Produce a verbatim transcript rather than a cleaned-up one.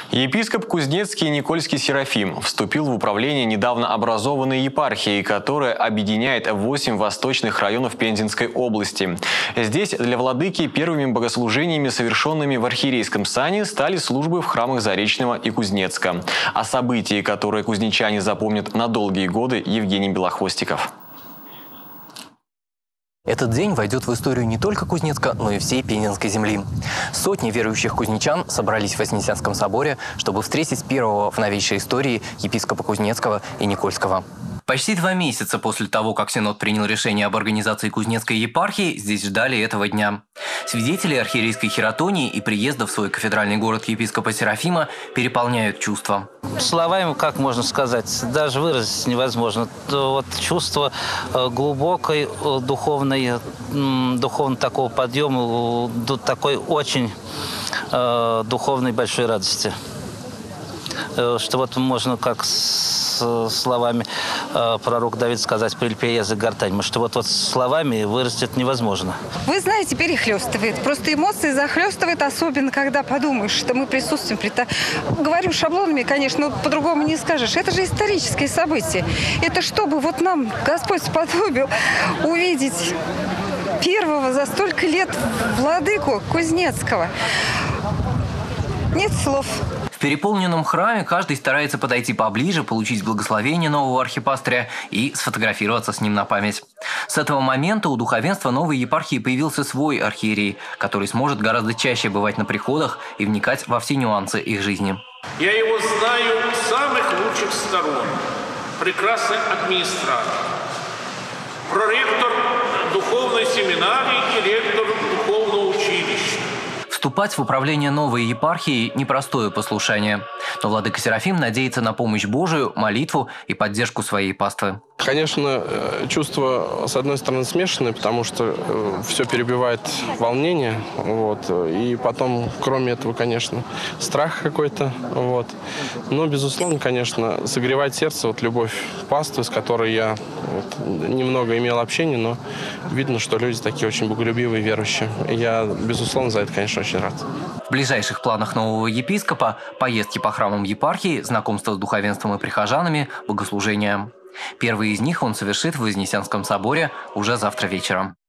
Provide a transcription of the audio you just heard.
Епископ Кузнецкий Никольский Серафим вступил в управление недавно образованной епархии, которая объединяет восемь восточных районов Пензенской области. Здесь для владыки первыми богослужениями, совершенными в архиерейском сане, стали службы в храмах Заречного и Кузнецка. О событии, которое кузнечане запомнят на долгие годы, Евгений Белохвостиков. Этот день войдет в историю не только Кузнецка, но и всей Пензенской земли. Сотни верующих кузнечан собрались в Вознесенском соборе, чтобы встретить первого в новейшей истории епископа Кузнецкого и Никольского. Почти два месяца после того, как Синод принял решение об организации Кузнецкой епархии, здесь ждали этого дня. Свидетели архиерейской хератонии и приезда в свой кафедральный город епископа Серафима переполняют чувства. Словами, как можно сказать, даже выразить невозможно. Вот чувство глубокой духовной, духовно такого подъема, такой очень духовной большой радости. Что вот можно как с словами э, пророк Давид сказать: «Прилепи язык гортань», что вот, вот словами выразить это невозможно. Вы знаете, перехлестывает. Просто эмоции захлестывает, особенно когда подумаешь, что мы присутствуем при... Говорю шаблонами, конечно, но по-другому не скажешь. Это же историческое событие. Это чтобы вот нам Господь сподобил увидеть первого за столько лет владыку Кузнецкого. Нет слов. В переполненном храме каждый старается подойти поближе, получить благословение нового архипастыря и сфотографироваться с ним на память. С этого момента у духовенства новой епархии появился свой архиерей, который сможет гораздо чаще бывать на приходах и вникать во все нюансы их жизни. Я его знаю с самых лучших сторон. Прекрасный администратор, проректор духовной семинарии и ректор духовного училища. Вступать в управление новой епархией – непростое послушание. Но владыка Серафим надеется на помощь Божию, молитву и поддержку своей паствы. Конечно, чувства, с одной стороны, смешанные, потому что все перебивает волнение. Вот, и потом, кроме этого, конечно, страх какой-то. Вот. Но, безусловно, конечно, согревает сердце вот, любовь паствы, с которой я вот, немного имел общение, но видно, что люди такие очень боголюбивые, верующие. И я, безусловно, за это, конечно, очень рад. В ближайших планах нового епископа – поездки по храмам епархии, знакомство с духовенством и прихожанами, богослужения. Первый из них он совершит в Вознесенском соборе уже завтра вечером.